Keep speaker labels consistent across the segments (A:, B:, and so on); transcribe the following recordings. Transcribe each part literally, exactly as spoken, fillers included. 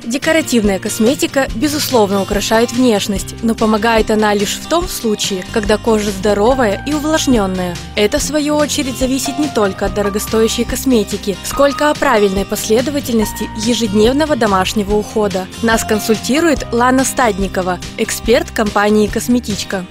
A: Декоративная косметика, безусловно, украшает внешность, но помогает она лишь в том случае, когда кожа здоровая и увлажненная. Это, в свою очередь, зависит не только от дорогостоящей косметики, сколько о правильной последовательности ежедневного домашнего ухода. Нас консультирует Лана Стадникова, эксперт компании «Косметичка».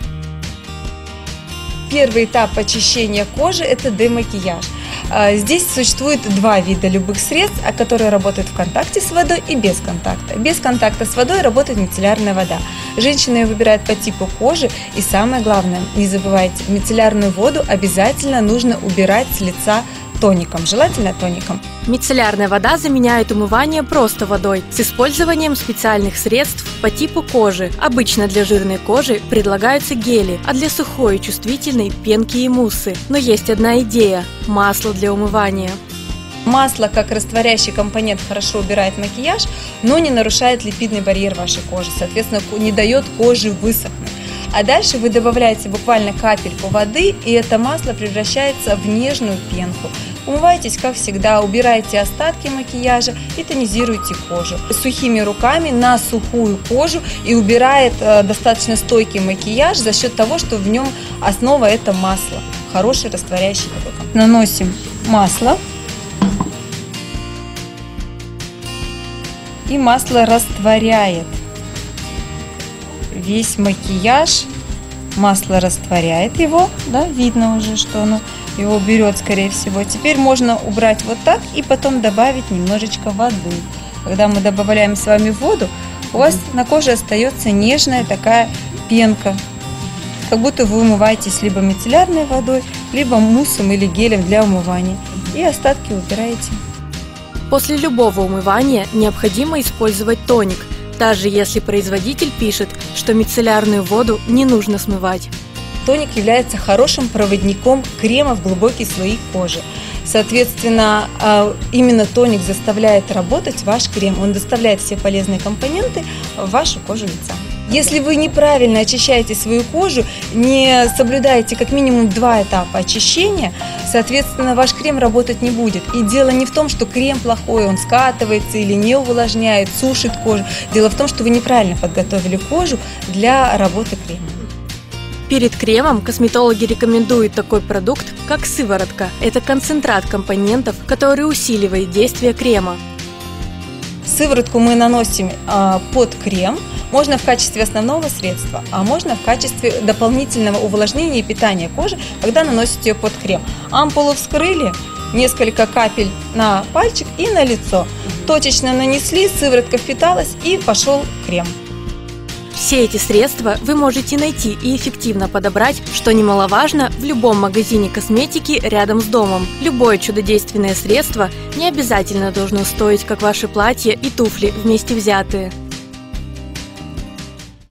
B: Первый этап очищения кожи – это демакияж. Здесь существует два вида любых средств, которые работают в контакте с водой и без контакта. Без контакта с водой работает мицеллярная вода. Женщина ее выбирает по типу кожи. И самое главное, не забывайте, мицеллярную воду обязательно нужно убирать с лица тоником, желательно тоником.
A: Мицеллярная вода заменяет умывание просто водой с использованием специальных средств по типу кожи. Обычно для жирной кожи предлагаются гели, а для сухой и чувствительной – пенки и муссы. Но есть одна идея – масло для умывания.
B: Масло, как растворяющий компонент, хорошо убирает макияж, но не нарушает липидный барьер вашей кожи, соответственно, не дает коже высохнуть. А дальше вы добавляете буквально капельку воды, и это масло превращается в нежную пенку. Умывайтесь, как всегда, убирайте остатки макияжа и тонизируйте кожу. Сухими руками на сухую кожу и убирает э, достаточно стойкий макияж за счет того, что в нем основа – это масло. Хороший растворяющий продукт. Наносим масло. И масло растворяет весь макияж. Масло растворяет его, да, видно уже, что оно его берет, скорее всего. Теперь можно убрать вот так и потом добавить немножечко воды. Когда мы добавляем с вами воду, у вас на коже остается нежная такая пенка, как будто вы умываетесь либо мицеллярной водой, либо муссом или гелем для умывания. И остатки убираете.
A: После любого умывания необходимо использовать тоник, даже если производитель пишет, что мицеллярную воду не нужно смывать.
B: Тоник является хорошим проводником крема в глубокие слои кожи. Соответственно, именно тоник заставляет работать ваш крем. Он доставляет все полезные компоненты в вашу кожу лица. Если вы неправильно очищаете свою кожу, не соблюдаете как минимум два этапа очищения, соответственно, ваш крем работать не будет. И дело не в том, что крем плохой, он скатывается или не увлажняет, сушит кожу. Дело в том, что вы неправильно подготовили кожу для работы крема.
A: Перед кремом косметологи рекомендуют такой продукт, как сыворотка. Это концентрат компонентов, который усиливает действие крема.
B: Сыворотку мы наносим э, под крем. Можно в качестве основного средства, а можно в качестве дополнительного увлажнения и питания кожи, когда наносите ее под крем. Ампулу вскрыли, несколько капель на пальчик и на лицо. Точечно нанесли, сыворотка впиталась и пошел крем.
A: Все эти средства вы можете найти и эффективно подобрать, что немаловажно, в любом магазине косметики рядом с домом. Любое чудодейственное средство не обязательно должно стоить, как ваши платья и туфли вместе взятые.